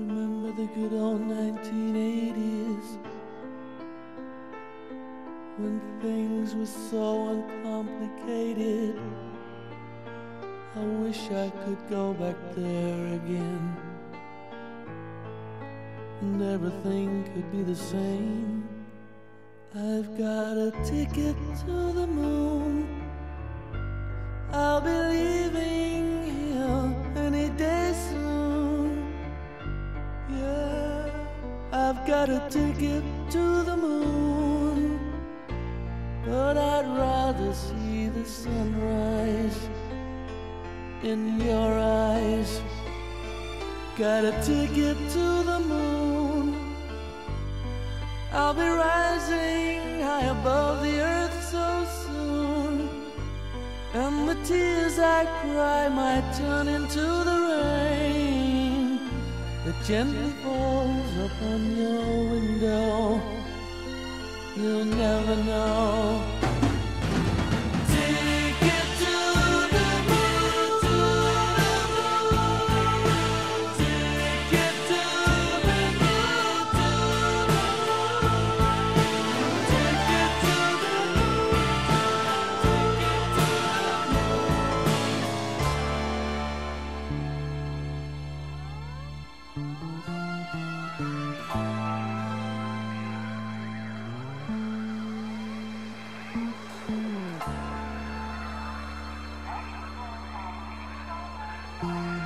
Remember the good old 1980s, when things were so uncomplicated. I wish I could go back there again, and everything could be the same. I've got a ticket to the moon. I'll be leaving here any day soon. Yeah, I've got a ticket to the moon, but I'd rather see the sunrise in your eyes. Got a ticket to the moon. I'll be rising high above the earth so soon, and the tears I cry might turn into the rain that gently falls upon your window. You'll never know. Ticket to the moon, to the moon. Ticket to the moon, to the moon. Ticket to the moon, ticket to the moon.